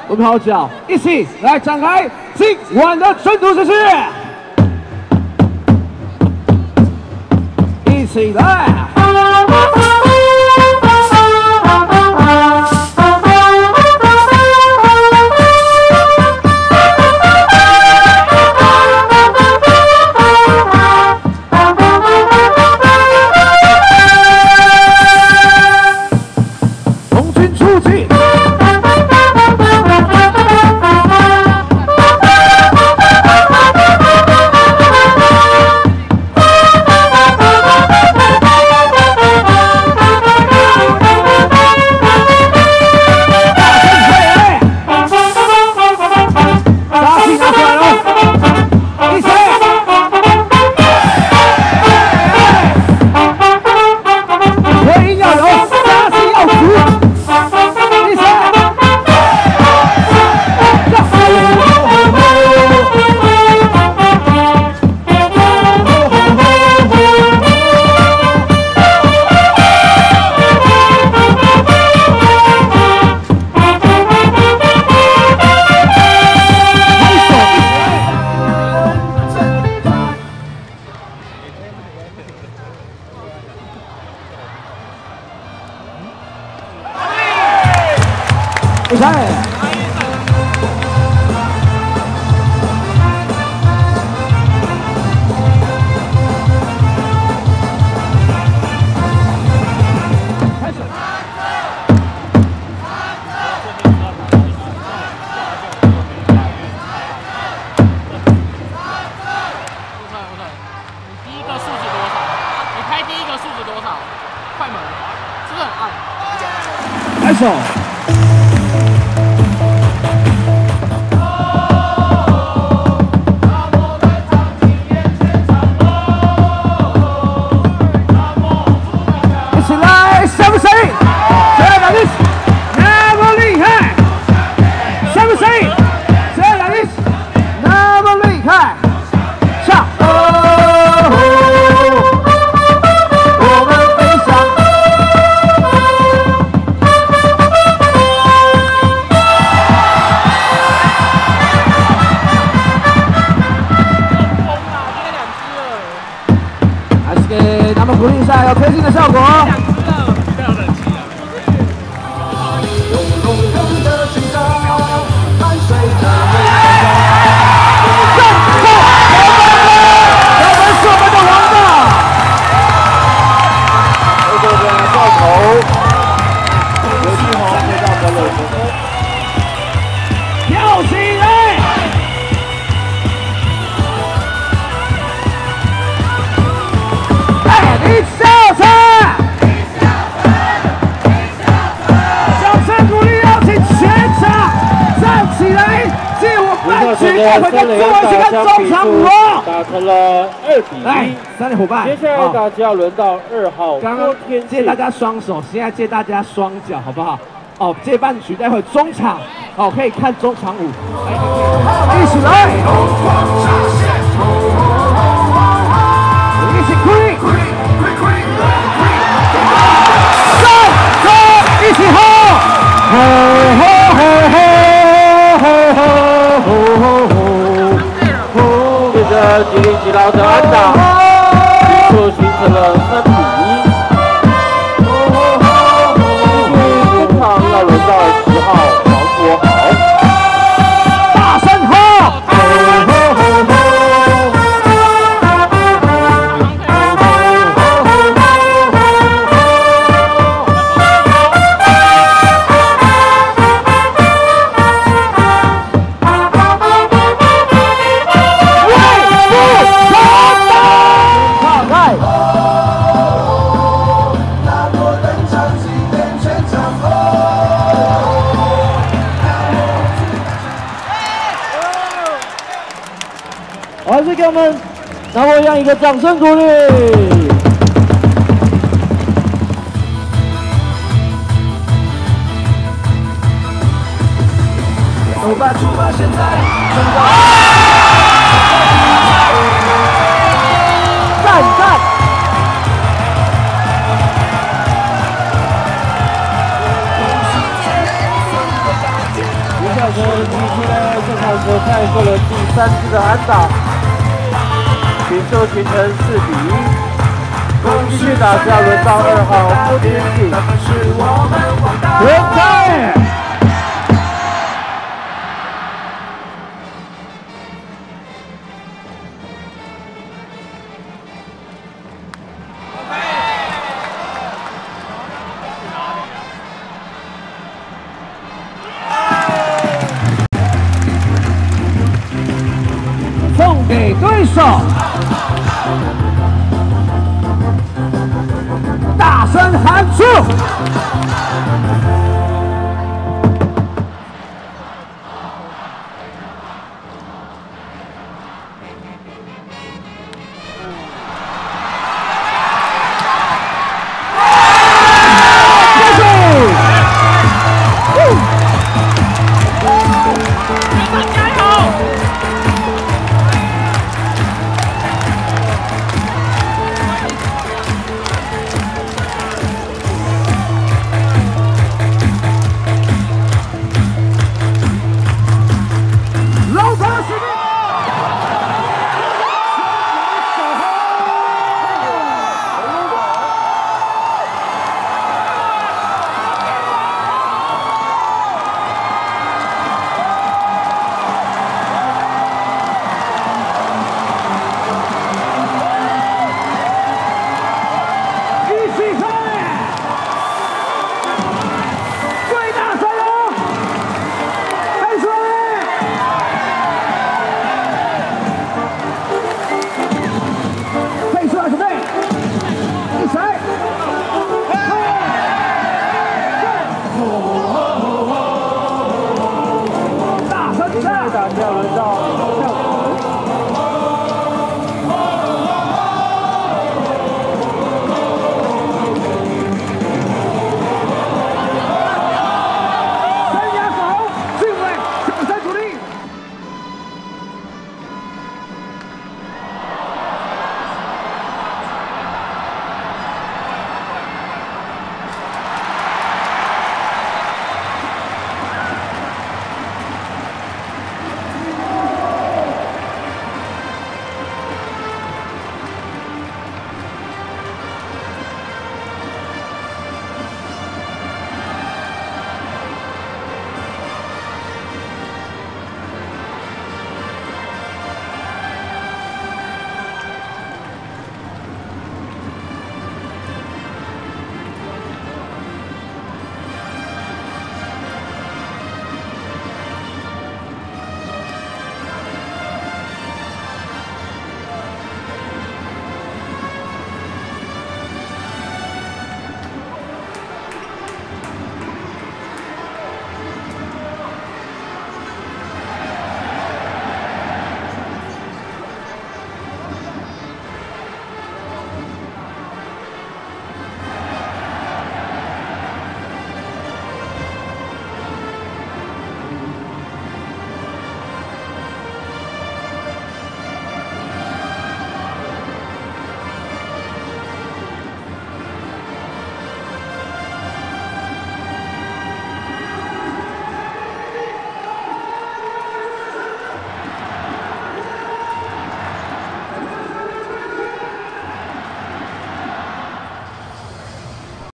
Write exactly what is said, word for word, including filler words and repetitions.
滚好脚，一起来展开今晚的争夺姿势，一起来。 比赛。开始。 你第一个数字多少？你拍第一个数字多少？快门是不是很暗？ 开始。 给他们鼓励一下，有推进的效果。不要冷气啊！跳起来！ 你笑场，掌声鼓励，邀请全场站起来，借我半局带回跟各位去看中场舞哦。 打成了二比一， 三点伙伴。 接下来大家轮到二号郭天借大家双手，现在借大家双脚，好不好？哦，借半局，待会中场哦可以看中场舞，一起来，一起鼓励。 一起吼！吼吼吼吼吼吼吼吼！ 接着吉林吉劳的安打，就形成了三比一。中场要轮到十号王国豪， 大声吼！吼吼吼吼！ 我还是给我们拿我一样一个掌声鼓励。走吧，出发，现在，站站。刘孝成蔡秀伦第三支的安打，比数形成四比一。继续打下，轮到二号郭天景。 轮开。 送给对手，大声喊出！